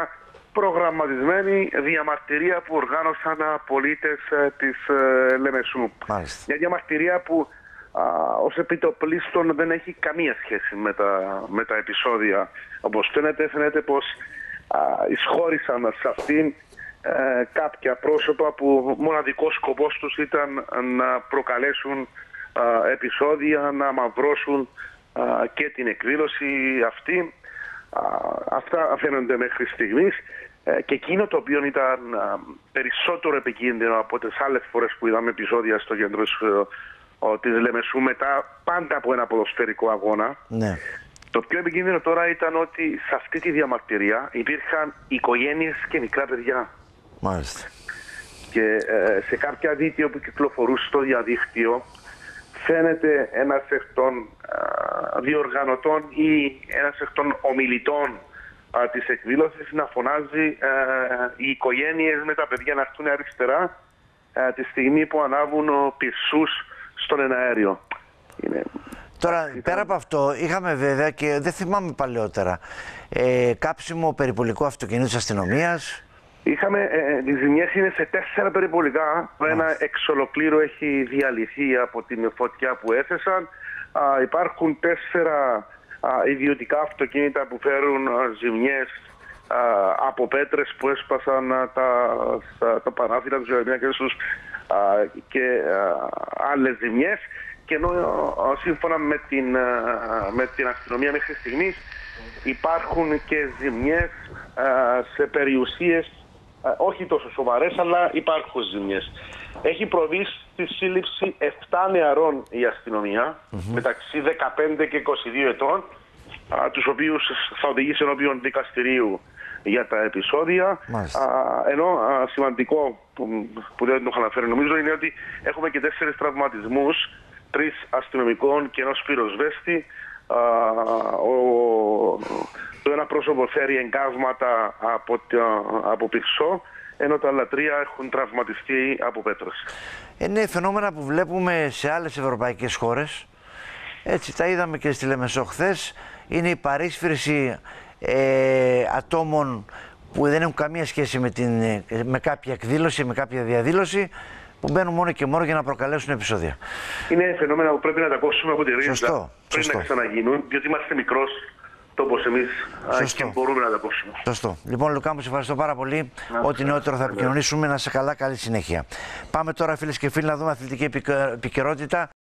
μια προγραμματισμένη διαμαρτυρία που οργάνωσαν πολίτες της Λεμεσού. Μάλιστα. Μια διαμαρτυρία που ως επιτοπλίστων δεν έχει καμία σχέση με τα επεισόδια. Όπως φαίνεται πως εισχώρησαν σε αυτήν κάποια πρόσωπα που μοναδικός σκοπός τους ήταν να προκαλέσουν επεισόδια, να μαυρώσουν και την εκδήλωση αυτή. Αυτά φαίνονται μέχρι στιγμής. Και εκείνο το οποίο ήταν περισσότερο επικίνδυνο από τις άλλες φορές που είδαμε επεισόδια στο κέντρο της Λεμεσού μετά πάντα από ένα ποδοσφαιρικό αγώνα. Ναι. Το πιο επικίνδυνο τώρα ήταν ότι σε αυτή τη διαμαρτυρία υπήρχαν οικογένειες και μικρά παιδιά. Μάλιστα. Και σε κάποια βίντεο που κυκλοφορούσε στο διαδίκτυο φαίνεται ένας εκ των διοργανωτών ή ένας εκ των ομιλητών της εκδήλωσης να φωνάζει οι οικογένειες με τα παιδιά να έρθουν αριστερά τη στιγμή που ανάβουν πυρσούς στον εναέριο. Τώρα, πέρα από αυτό, είχαμε βέβαια και δεν θυμάμαι παλαιότερα κάψιμο περιπολικού αυτοκινήτου της αστυνομίας. Είχαμε, οι ζημιές είναι σε 4 περιπολικά. Το ένα εξ ολοκλήρου έχει διαλυθεί από την φωτιά που έθεσαν. Υπάρχουν 4 ιδιωτικά αυτοκίνητα που φέρουν ζημιές από πέτρες που έσπασαν τα παράθυρα του και άλλες ζημιές. Και ενώ σύμφωνα με την αστυνομία μέχρι στιγμής υπάρχουν και ζημιές σε περιουσίες όχι τόσο σοβαρές, αλλά υπάρχουν ζημιές. Έχει προβεί στη σύλληψη 7 νεαρών η αστυνομία, μεταξύ 15 και 22 ετών, τους οποίους θα οδηγήσει ενώπιον δικαστηρίου για τα επεισόδια. Ενώ σημαντικό που δεν το έχω αναφέρει νομίζω είναι ότι έχουμε και 4 τραυματισμούς, 3 αστυνομικών και ενός πυροσβέστη. Το ένα πρόσωπο φέρει εγκάβματα από πυρσό, ενώ τα άλλα 3 έχουν τραυματιστεί από πέτρες. Είναι φαινόμενα που βλέπουμε σε άλλες ευρωπαϊκές χώρες. Έτσι τα είδαμε και στη Λεμεσό χθες. Είναι η παρίσφρηση ατόμων που δεν έχουν καμία σχέση με κάποια εκδήλωση, με κάποια διαδήλωση, που μπαίνουν μόνο και μόνο για να προκαλέσουν επεισόδια. Είναι φαινόμενα που πρέπει να τα κόψουμε από τη ρίζα πριν σωστό. να ξαναγίνουν, διότι είμαστε μικρός τόπος εμείς και μπορούμε να τα κόψουμε. Σωστό. Λοιπόν, Λουκά, μου σε ευχαριστώ πάρα πολύ. Ό,τι νεότερο θα επικοινωνήσουμε. Να σε καλά, καλή συνέχεια. Πάμε τώρα, φίλες και φίλοι, να δούμε αθλητική επικαιρότητα.